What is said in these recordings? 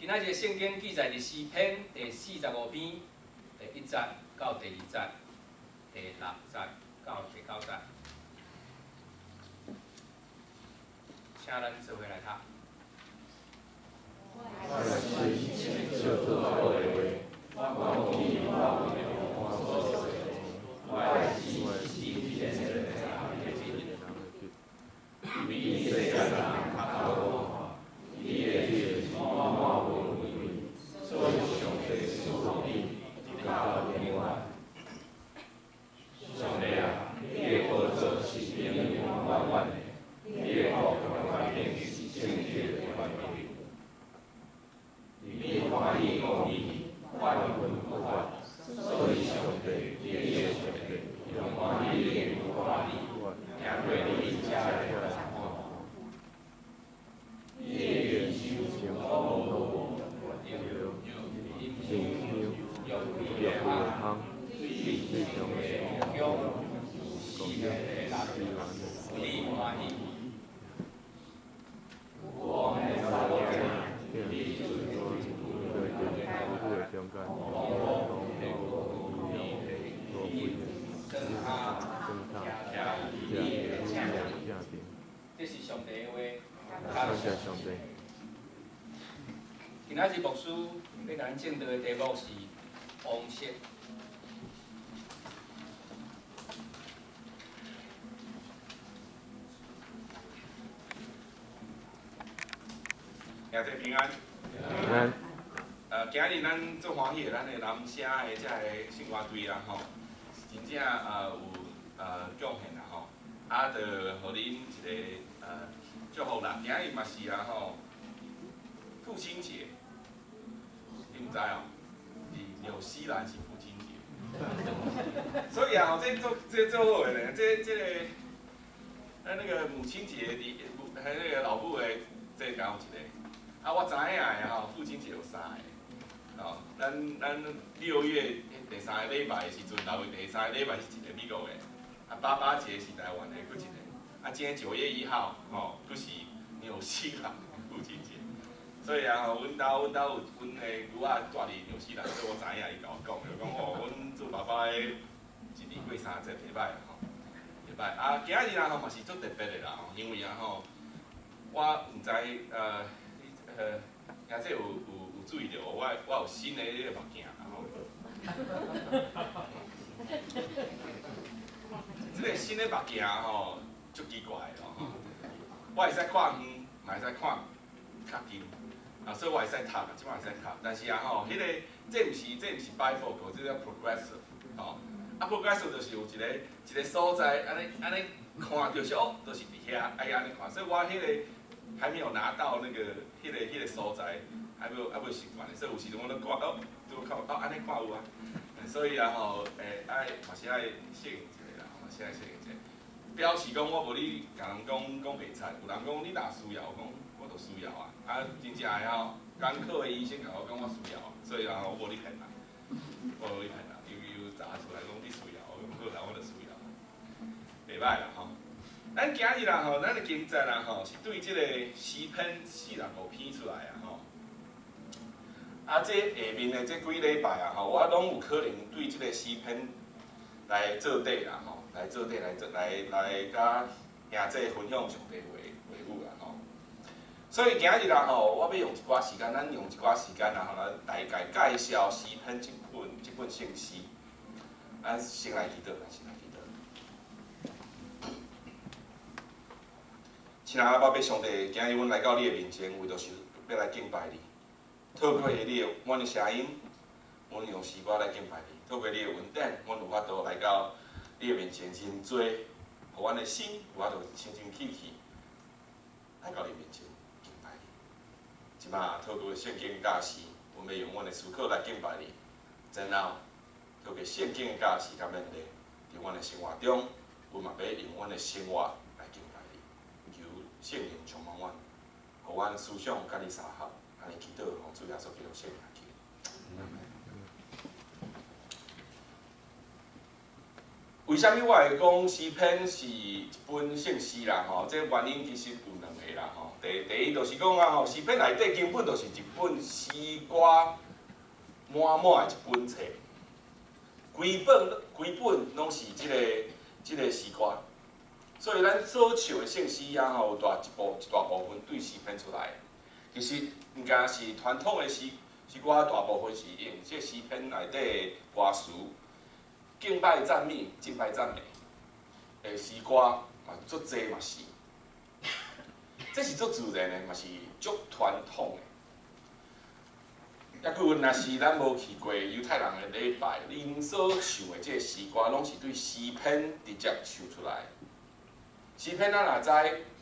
今仔日圣经记载伫诗篇第45篇第1节到第2节，第6节到第9节，请咱做伙来读。 我的心就作后为，我必报应我所做的，我的心偏正你虽然靠我，你也是我无为，所以上帝属你，到另外。上帝啊，你的工作是永永远远的，你的国度完全是正确的完美。你欢喜公义，万文不坏，所以上帝，你的上帝，用欢喜的不华丽，面对你家的人。你的元首我无有汤，最终的你欢喜。 我们大家你主中间， 这是上帝的话。 感谢上帝。 今仔日牧师要甲咱正道的题目是王室。 兄弟平安。 平安。 今日咱做欢喜的，咱的男声的遮个生活队啦吼，真正有贡献啦吼，就互恁一个祝福啦。今日嘛是啊吼，父亲节，你毋知哦？纽西兰是父亲节，所以啊，这做好的呢，这个那个母亲节还那个老母的这敢有一个。我知影的吼，父亲节有3个，咱6月第3个礼拜的时阵，6月第3个礼拜是一个美国的，爸爸节是台湾的，佫一个，今天9月1号，佫是纽西兰父亲节，所以啊，阮兜有阮的女仔住伫纽西兰，所以我知影伊甲我讲，就讲阮做爸爸的一年过3节，袂歹吼，袂歹。今日啊嘛是足特别的啦，因为啊吼，我毋知也这有注意到，我有新的迄个目镜，这个新的目镜吼，足奇怪的吼，我会使看远，嘛会使看较近，所以我会使读，即摆会使读，但是啊吼，迄个这毋是 bifocal， 这叫 progressive， 吼，progressive 就是有一个所在，安尼看就是就是伫遐，爱安尼看，所以我迄个。还没有拿到那个迄个所在，还没有习惯的，所以有时阵我都看都看安尼看有啊，所以啊吼，嘛是爱适应一下啦，嘛是爱适应一下。表示讲我无你甲人讲袂菜，有人讲你若需要，我讲我都需要啊，真正的吼，眼科的医生甲我讲我需要，所以啊我无你骗人，我无你骗人，又查出来讲你需要，我讲好啦，我就需要，袂歹啦吼。咱今日啦吼，咱的经节啦吼，是对即个诗篇45篇出来啊吼。这下面的这几礼拜啊吼，我拢有可能对即个诗篇来做底啦吼，来甲兄弟分享上帝话语啦吼。所以今日啦吼，我要用一寡时间，咱用一寡时间啦吼，来大概介绍诗篇这本圣诗。先来祈祷，先来祈祷。亲爱的宝贝上帝，今日阮来到你的面前，为着是要来敬拜你。透过你的阮的声音，阮用诗歌来敬拜你。透过你的恩典，阮有法度来到你的面前，真多，互阮的心有法度清清气气来到你面前敬拜你。即马透过圣经教示，阮要用阮的思考来敬拜你。然后透过圣经的教示甲勉励，伫阮的生活中，阮嘛要用阮的生活来敬拜你。求圣灵充满阮，互阮思想甲你相合，安尼祈祷，奉主耶稣基督圣名祈。为为虾米我会讲诗篇是一本圣诗啦？吼，这原因其实有两个啦。吼，第一就是讲啊，吼，诗篇内底根本就是一本诗歌满满的一本册，规本拢是即个诗歌，所以咱所唱的圣诗啊，吼，有一大部分对诗篇出来。其实毋仅是传统的诗歌，大部分是用即诗篇内底的歌词。敬拜赞美、敬拜赞美的诗歌嘛，足济嘛是，这是足自然的，嘛是足传统的。抑佫若是咱无去过犹太人的礼拜，因所唱的这个诗歌，拢是对诗篇直接唱出来。诗篇咱若知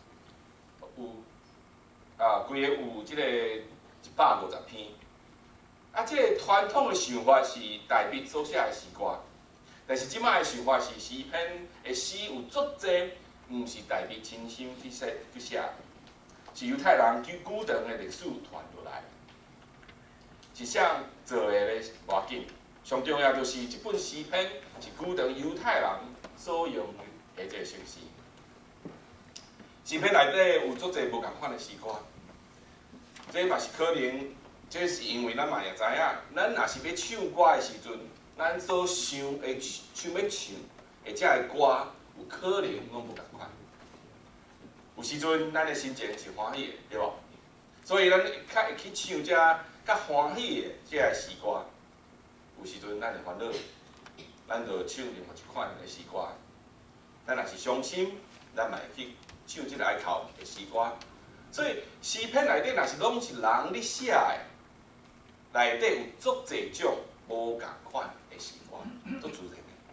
有规个有即个150篇，即个传统的想法是大笔所写的诗歌。但是即摆的想法是诗篇的诗有足济，毋是大笔亲身去写，是犹太人久长的历史传落来。是啥做的咧？无要紧，上重要就是即本诗篇是久长犹太人所用的这个圣诗。诗篇内底有足济无共款的诗歌，这嘛是可能，这是因为咱嘛也知影，咱若是要唱歌的时阵。咱所想要唱的遮个歌，有可能拢无共款。有时阵，咱的心情是欢喜的，对无？所以咱较会去唱遮较欢喜的遮个诗歌。有时阵，咱会烦恼，咱就唱另外一款的诗歌。咱若是伤心，咱嘛会去唱即个哀哭的诗歌。所以诗篇内底若是拢是人咧写的，内底有足济种无共款。诗歌足自然的，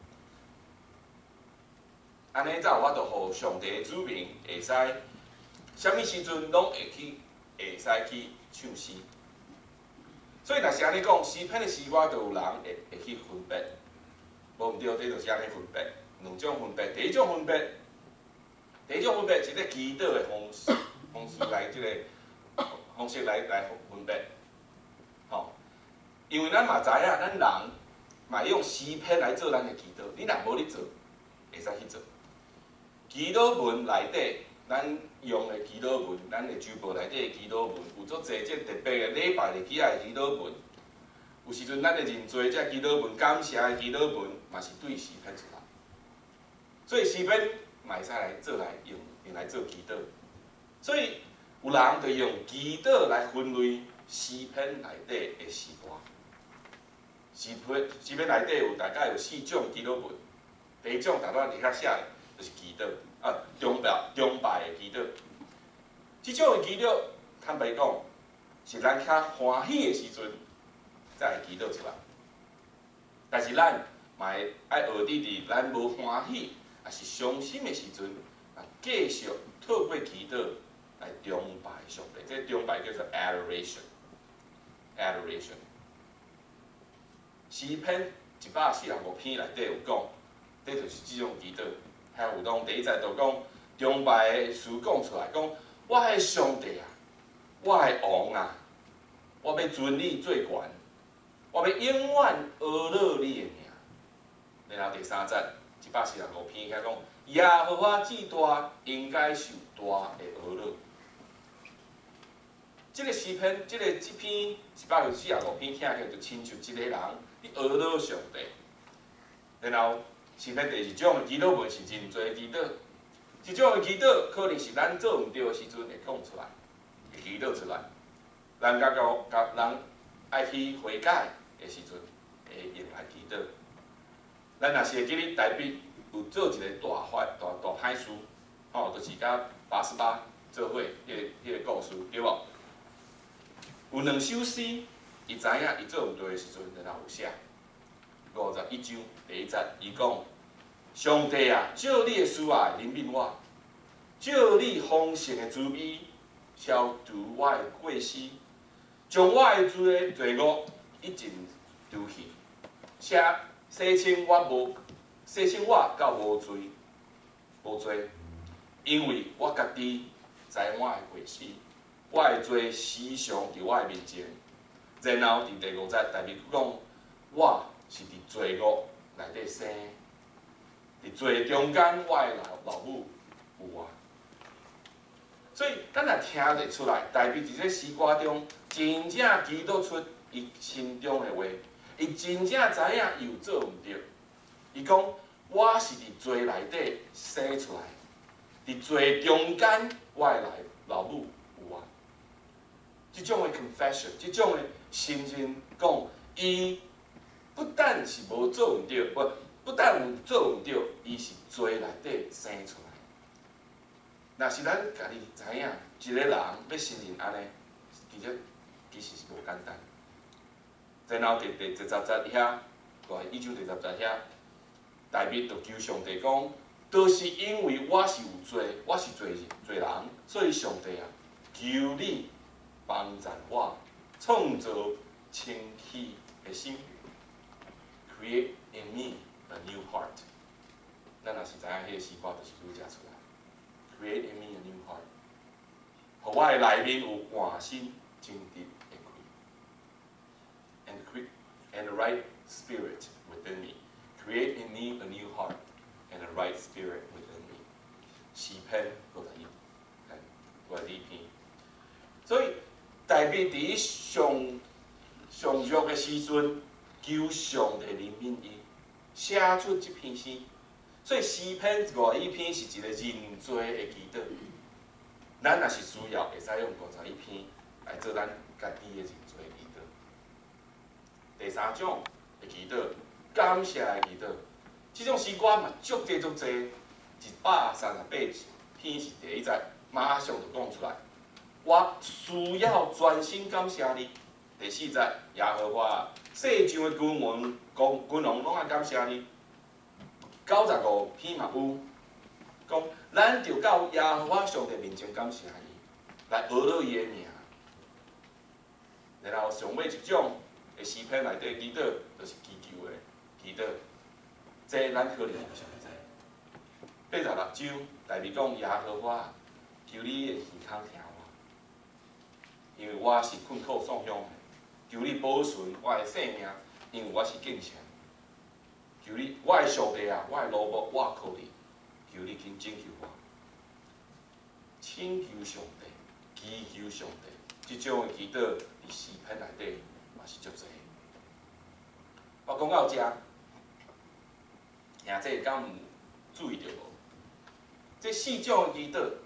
安尼才有法度互上帝的子民会使，啥物时阵拢会使去唱诗。所以若是安尼讲，诗篇的诗歌就有人会去分别，无毋对，这就是安尼分别，两种分别。第一种分别是咧祈祷的方式来方式来分别，吼，因为咱嘛知影，咱人。嘛用诗篇来做咱的祈祷，你若无咧做，会使去做。祈祷文内底，咱用的祈祷文，咱的周报内底的祈祷文，有足济即特别的礼拜日起来的祈祷文。有时阵咱的认罪这祈祷文、感谢的祈祷文，嘛是对诗篇出来。所以诗篇嘛会使来做来用来做祈祷。所以有人就用祈祷来分类诗篇内底的诗歌。诗篇内底有大概有4种祈祷文，第一种大家伫遐写的，就是祈祷，崇拜的祈祷。即种的祈祷，坦白讲，是咱较欢喜的时阵才会祈祷出来。但是咱嘛会爱学伫咱无欢喜，也是伤心的时阵，继续透过祈祷来崇拜上帝。这崇拜叫做 adoration。诗篇145篇内底有讲，这就是即种祈祷。还有讲第一节就讲崇拜的事讲出来，讲我的上帝啊，我的王啊，我要尊你最悬，我要永远阿乐你的名。然后第3节145篇遐讲，耶和华至大，应该受大的阿乐。这个诗篇，这篇145篇听起来就亲像一个人。你阿乐上帝，然后诗篇第2种的祈祷文是认罪祈祷，这种的祈祷可能是咱做毋对的时阵会讲出来，会祈祷出来。人爱去悔改的时阵，会用来祈祷。咱若是会记哩台北有做一个大歹事，就是甲88做伙迄个故事，对无？有2首诗。伊知影伊做毋对的时阵，然后有写51章第1节，伊讲：上帝啊，照你的慈爱怜悯我，照你丰盛的慈悲消除我的过失，将我的罪恶一尽丢弃，洗清我到无罪，因为我家己知我的过失，我的罪时常伫我的面前。然后伫第5节，大卫讲：我是伫罪恶内底生， 伫罪中间，我的老母有我。所以，咱若听得出来，大卫伫这诗歌中，真正记录出伊心中的话，伊真正知影伊有做毋对。伊讲：我是伫罪内底生出来，伫罪中间，我的老母有我。即种的 confession， 即种的心情讲，伊不但是无做毋对，不但有做毋对，伊是罪内底生出来。若是咱家己知影，一个人要承认安尼，其实是无简单。然后第十节遐，1章第10节遐，大卫就求上帝讲，都是因为我是有罪，我是罪人，所以上帝啊，求你帮助我，创造清气的心 ，create in me a new heart。咱若是知影迄个诗歌，就是拄则出来。Create in me a new heart， 互我的内面有换心真直的开 ，and the right spirit within me. Create in me a new heart and a right spirit within me. 诗篇51篇。所以大卫伫上弱的时阵，求上帝怜悯伊，写出这篇诗。所以诗篇51篇是一个认罪的祈祷，咱若是需要，会使用51篇来做咱家己的认罪祈祷。第3种的祈祷，感谢的祈祷，这种诗歌嘛足济，138篇是第1节，马上就讲出来。我需要专心感谢你。第4节，耶和华，世上的君王拢爱感谢你。95篇嘛有，讲咱着到耶和华上帝面前感谢伊，来学了伊的名。然后上尾一种的诗篇内底祈祷，就是祈求的祈祷，这咱可能唔详知。86章大卫讲耶和华，求你的耳孔听我，因为我是困苦丧乡的，求你保存我的性命，因为我是敬虔。求你，我的上帝啊，我的罗卜，我靠你，求你请拯救我，请求上帝，祈求上帝，这种的祈祷伫诗篇内底嘛是足济。我讲到这，兄弟敢有注意到无？这4种的祈祷，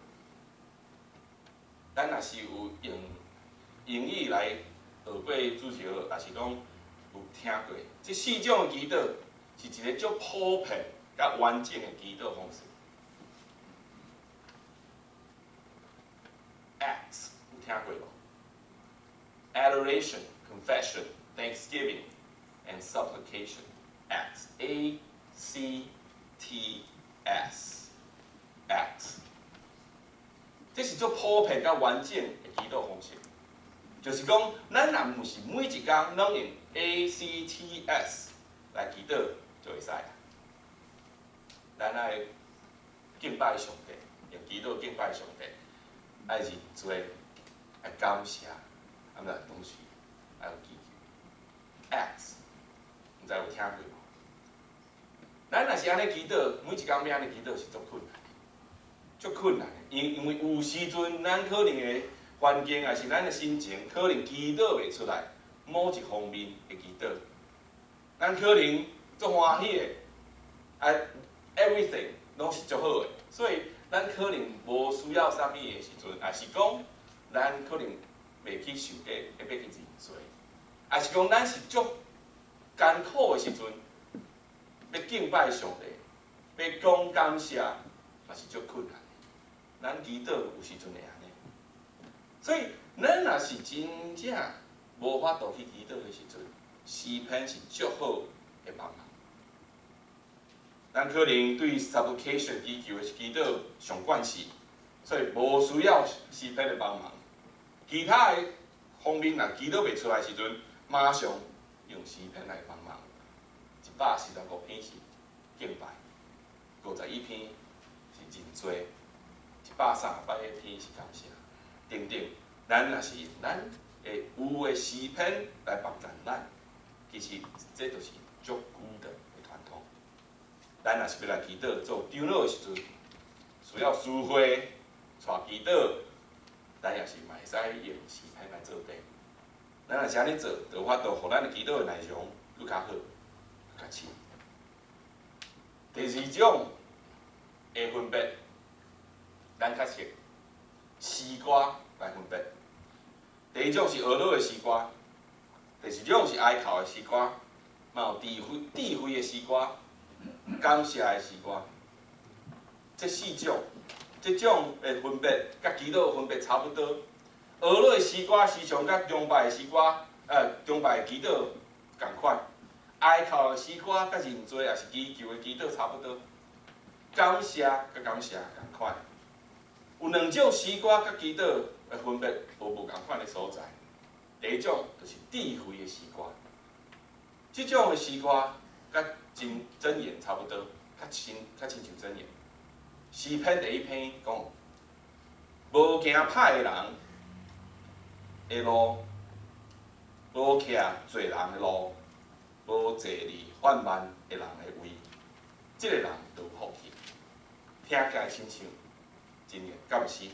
咱若是有用英语来学过主持，也是讲有听过，这4种的祈祷。是一个足普遍、甲完整的祈祷方式。Acts 有听过无 ？Adoration, confession, thanksgiving, and supplication. Acts, A C T S. Acts， 这是足普遍、甲完整的祈祷方式。就是讲，咱若毋是每一工拢用 A C T S 来祈祷。就会使啦。咱爱敬拜上帝，用祈祷敬拜上帝，爱认罪，爱感谢，咱来东西，爱有祈求。Acts， 毋知有听过无？咱若是安尼祈祷，每一工要安尼祈祷是足困难，足困难的。因为有时阵，咱可能的环境，也是咱的心情，可能祈祷袂出来某一方面的祈祷，咱可能。足欢喜的，everything 拢是足好的，所以咱可能无需要啥物的时阵，也是讲咱可能袂去受过，要去认罪，也是讲咱是足艰苦的时阵，要敬拜上帝，要讲感谢，嘛是足困难的。咱祈祷有时阵会安尼，所以咱若是真正无法度去祈祷的时阵，诗篇是足好的帮忙。咱可能对 supplication 祈求的祈祷上惯势，所以无需要诗篇的帮忙。其他的方面若祈祷袂出来的时阵，马上用诗篇来帮忙。145篇是敬拜，51篇是认罪，138篇是感谢，等等。咱若是咱会有的诗篇来帮助咱，其实这就是足久的传统。 咱若是要来祈祷做长老的时阵，需要师会带祈祷，咱也是嘛会使用诗篇来做底。咱若是安尼做，就有法度，互咱的祈祷的内容更较好、更较深。第二种的分别，咱较熟诗歌来分别。第一种是俄罗的诗歌，第二种是哀哭的诗歌，嘛有智慧的诗歌，感谢的诗歌。这四种，这种的分别，甲祈祷分别差不多。俄罗的诗歌时常甲中拜的诗歌，中拜的祈祷共款。哀哭的诗歌甲认罪也是祈求的祈祷差不多。感谢甲感谢共款。有两种诗歌甲祈祷的分别无共款的所在。第一种就是智慧的诗歌，这种的诗歌甲箴言差不多，较亲像箴言。诗篇第一篇讲，无行歹的人的路，无徛罪人的路，无坐离缓慢的人的位，这个人就有福气。听起来亲像真诶，敢毋是？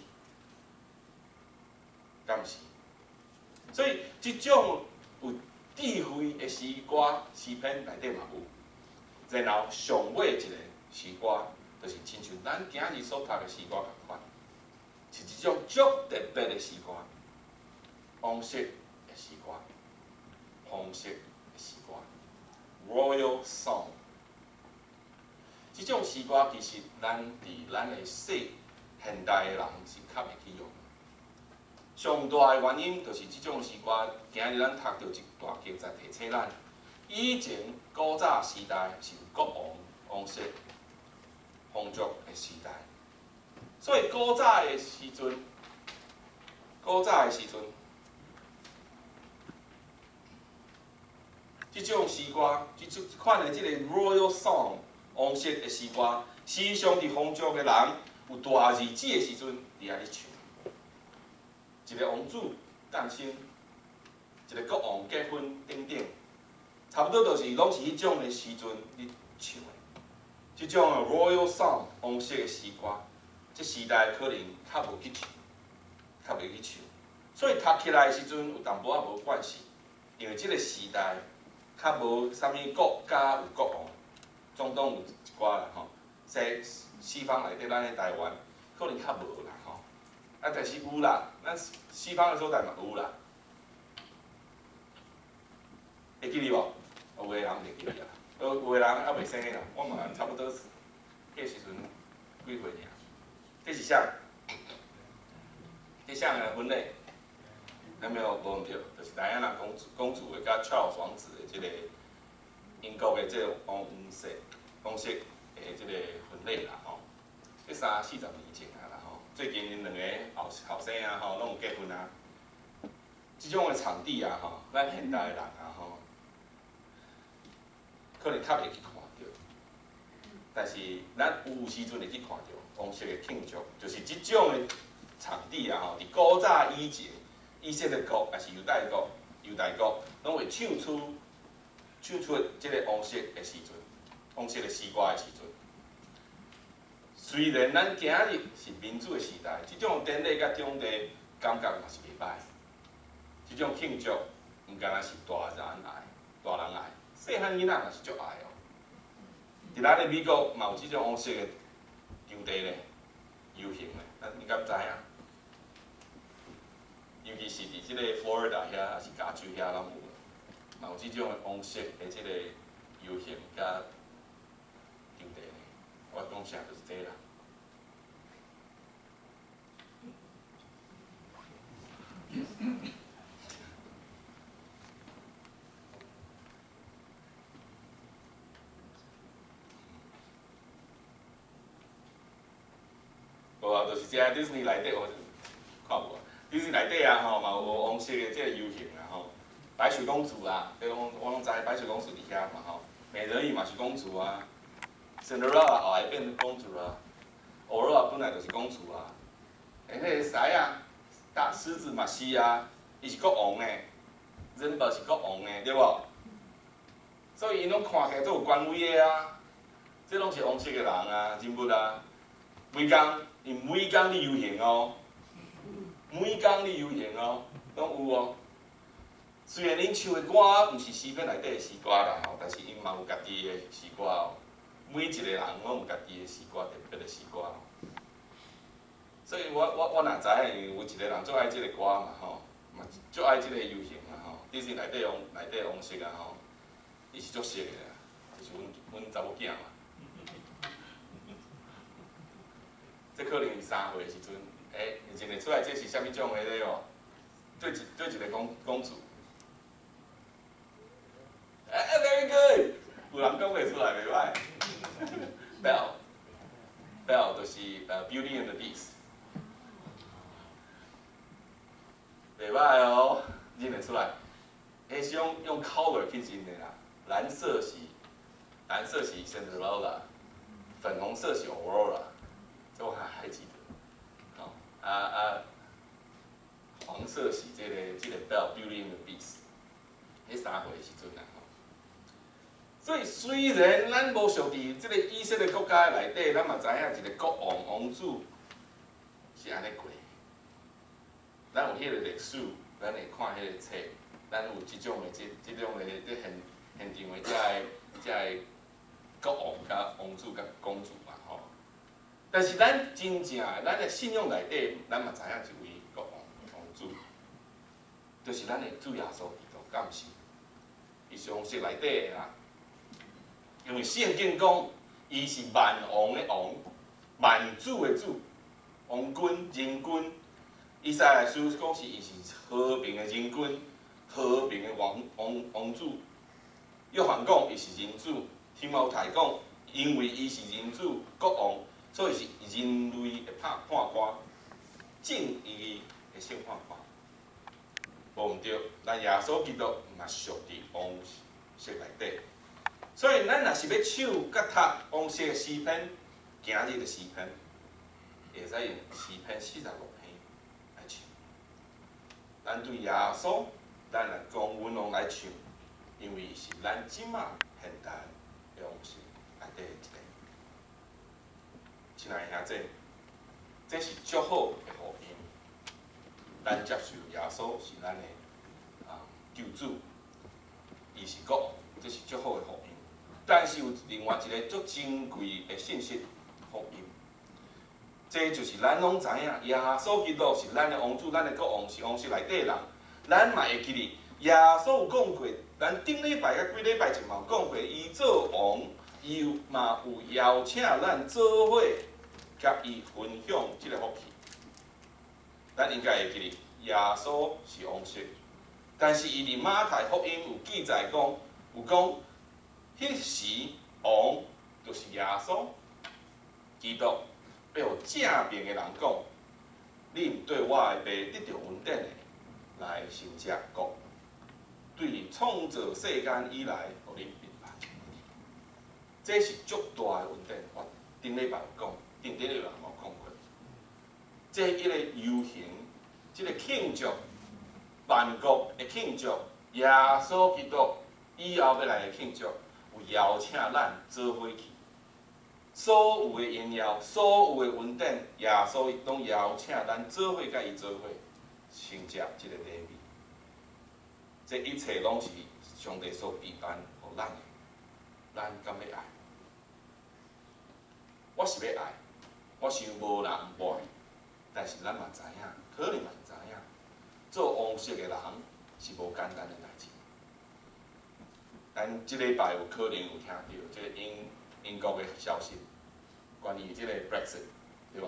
敢毋是？所以，即种有智慧的诗歌、诗篇内底嘛有。然后上尾一个诗歌，就是亲像咱今日所读的诗歌共款，是一种足特别的诗歌，王室的诗歌，皇室的诗歌 ，Royal Song。即种诗歌其实咱伫咱的现代的人是较袂去用。上大的原因就是即种诗歌，今日咱读到一大经在提醒咱，以前古早时代是国王室、皇族的时代，所以古早的时阵，即种诗歌，即款的即个 Royal Song 王室的诗歌，时常伫皇族的人有大日子的时阵，伫遐咧唱。一个王子诞生，一个国王结婚等等，差不多就是拢是迄种的时阵咧唱的。即种的 Royal Song 王室的诗歌，即时代可能较无去唱，所以读起来的时阵有淡薄仔无惯势，因为即个时代较无啥物国家有国王，总统有一寡啦吼，西方内底咱的台湾可能较无啦吼。啊，但是有啦，咱西方的所在嘛有啦。会记哩无？有个人袂记哩啊，有个人还袂生个啦，我嘛差不多是迄时阵几岁尔？这是啥？这啥个婚礼？咱没有无毋对，就是戴安娜公主的甲 Charles 王子的即个英国的即个王室的即个婚礼啦吼。这30-40年前啊啦吼，最近因两个后生啊吼，拢有结婚啊。即种的场地啊吼，咱现代的人啊吼，可能较袂去看到，但是咱有时阵会去看到王室的庆祝，就是即种的场地啊吼，伫古早以前，以色列国也是犹太国，拢会唱出即个王室的时阵，王室的诗歌的时阵。虽然咱今日是民主的时代，即种典礼甲种地感觉嘛是袂歹。即种庆祝，毋敢若是大人爱，细汉囡仔嘛是足爱哦。伫咱的美国嘛有即种王室的场地咧，游行咧，咱你敢知影？尤其是伫即个 Florida 遐，还是加州遐，拢有，嘛有即种王室的即个游行甲场地咧。我讲啥就是这啦。无啊，就是遮迪士尼内底，我看无啊。迪士尼内底啊吼，嘛有王室的即个游行啊吼，白雪公主啦，我拢知白雪公主伫遐嘛吼，美人鱼嘛是公主啊。Cinderella 后来变成公主了，Aurora 本来就是公主啊。迄个狮啊，大狮子嘛是啊，伊是国王诶，Simba 是国王诶，对无？所以因拢看起来都有权威诶啊。 这拢是王室的人啊，人物啊，每工你游行哦，每工你游行哦，拢有哦。虽然恁唱的歌毋是诗篇内底的诗歌啦吼，但是因嘛有家己的诗歌哦。每一个人拢有家己的诗歌，特别的诗歌哦。所以我若知影有一个人最爱即个歌嘛吼，嘛最爱即个游行嘛吼，其实内底王室啊吼，伊是足熟的啦，就是阮查某囝嘛。这可能是3岁的时阵，认得出来这是啥物种的咧哦？对一个公主。very good， 有人讲袂出来，袂歹。Belle 就是Beauty and the Beast， 袂歹哦，认得出来。迄是用 color 去认的啦，蓝色是 Cinderella， 粉红色是 Aurora， 这我还记得。好，黄色是这个 Belle Beauty and the Beast， 迄3岁的时阵啦。所以虽然咱无属伫即个以色列国家内底，咱嘛知影一个国王王主是安尼过。咱有迄个历史，咱会看迄个册，咱有即种的即种的现场的遮个国王甲王主甲公主嘛吼。但是咱真正咱的信仰内底，咱嘛知影一位国王王主，就是咱的主耶稣基督，敢毋是？伊是王室内底的啦。因为圣经讲，伊是万王的王，万主的主，王君、人君。以赛亚书讲是伊是和平的人君，和平的王主。约翰讲伊是人主，提摩太讲，因为伊是人主国王，所以是人类的判官，正义的审判官。无毋对，咱耶稣基督嘛属伫王室内底。所以，咱若是要唱甲读王室的诗篇，今日的诗篇，会使用诗篇46篇来唱。咱对耶稣，咱来讲阮拢来唱，因为是咱即马现代的王室内底一个。亲爱的兄弟，这是足好的福音。咱接受耶稣是咱的救主，伊是国王，这是足好的福音。但是有另外一个足珍贵的信息福音，这就是咱拢知影，耶稣基督是咱的王主，咱的国王是王室内底的人。咱嘛会记哩，耶稣有讲过，咱顶礼拜甲几礼拜前嘛有讲过，伊做王，伊嘛有邀请咱做伙，甲伊分享即个福气。咱应该会记哩，耶稣是王室，但是伊伫马太福音有记载讲，有讲。迄时王就是耶稣基督，要有正面的人讲，你毋对我的爸得到恩典的来受这国，对创造世间以来，互你明白。这是足大的恩典。我顶礼拜有讲，顶礼拜有讲过。这一个游行，这个庆祝，万国的庆祝，耶稣基督以后要来的庆祝。有邀请咱做伙去，所有的荣耀、所有的恩典，耶稣拢邀请咱做伙甲伊做伙，承接即个礼物。这一切拢是上帝所备办互咱的，咱敢要爱？我是要爱，我想无人爱，但是咱嘛知影，可能嘛知影，做王室的人是无简单的代志。咱即礼拜有可能有听到即个英国的消息，关于即个 Brexit， 对无？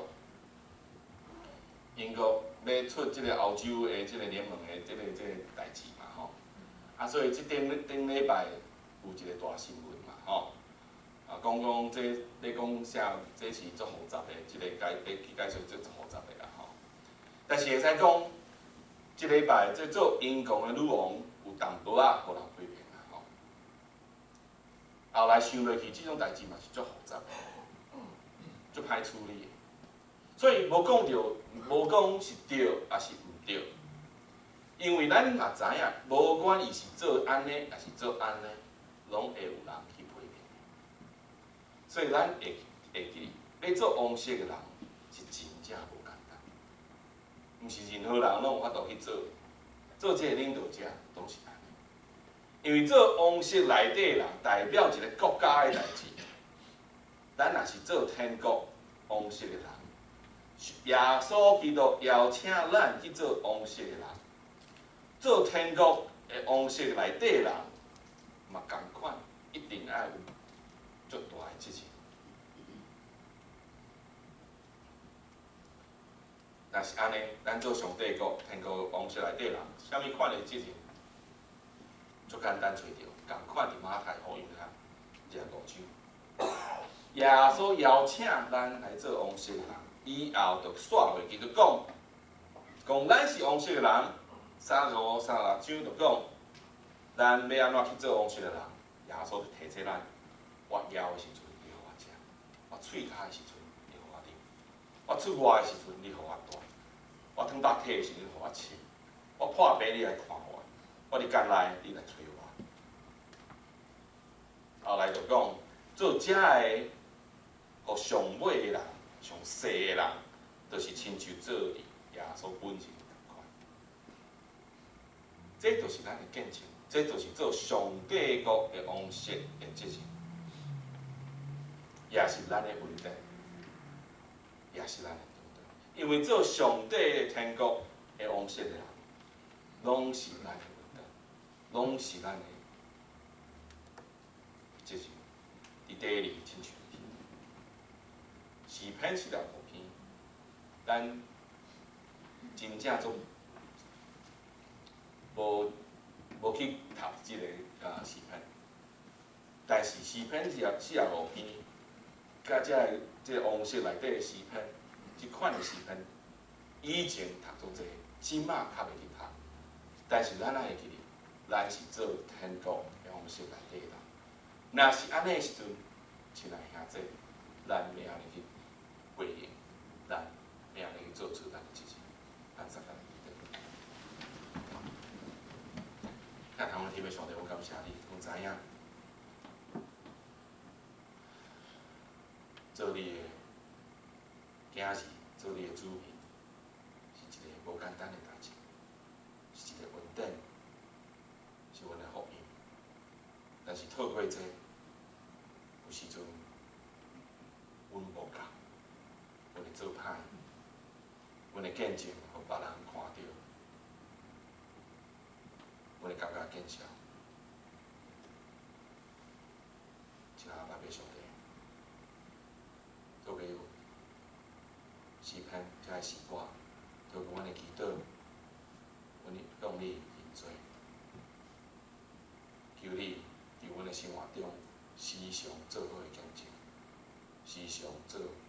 英国要出即个欧洲的即个联盟的即个代志嘛吼，所以即顶礼拜有一个大新闻嘛吼，讲这咧讲啥，这是足复杂的，即个解说足复杂的啦吼。但是会使讲，即礼拜这做英国的女王有淡薄仔互人批评。后来想落去，即种代志嘛是足复杂的，足歹处理的。所以无讲着，无讲是对还是毋对，因为咱嘛知影，无管伊是做安尼还是做安尼，拢会有人去批评。 所以咱会记，要做王室的人是真正无简单，毋是任何人拢有法度去做。做这个领导者拢是安尼，因为做王室内底人代表一个国家的代志。咱若是做天国王室的人，耶稣基督邀请咱去做王室的人，做天国的王室内底人，嘛共款，一定要有足大的责任。若是安尼，咱做上帝国、天国王室内底人，啥物款的责任，足简单找着，共款伫马太福音下25章。耶稣邀请咱来做王室的人，以后就煞落去就讲咱是王室的人。35、36章就讲，咱要安怎去做王室的人？耶稣就提醒咱：我枵的时阵，你互我食；我喙骹的时阵，你互我啉；我出外的时阵，你互我住；我汤肉体的时阵，你互我吃；我破病，你来看我；我伫监内，你来找我。后来就讲，做遮个，互上尾的人、上细的人，就是亲像做耶稣本人同款。这就是咱的见证，这就是做上帝国的王室的责任，也是咱的问题，也是咱的问题。因为做上帝的天国的王室的人，拢是咱的问题，拢是咱的责任。伫第二亲像诗篇45篇，咱真正做无去读即个诗篇，但是诗篇45篇，甲即个王室内底的诗篇，即款的诗篇，以前读足济，即马较袂去读。但是咱爱会记哩，咱是做天国的王室内底的人。若是安尼的时阵，亲爱兄弟，咱要安尼去回应，咱要安尼去做出咱的责任，咱三个记得。看台湾 TV 上帝，我感谢你，我知影，做你的囝儿，做你的子民，是一个无简单的代志，是一个恩典，是阮的福音。但是透过这，有时阵，阮无够，阮会做歹，阮的见证，互别人看到，阮会感觉见笑。请阿爸上帝，做个诗篇，这个诗歌，透过阮的祈祷，阮向你认罪，求你伫阮的生活中时常做好的见证，时常做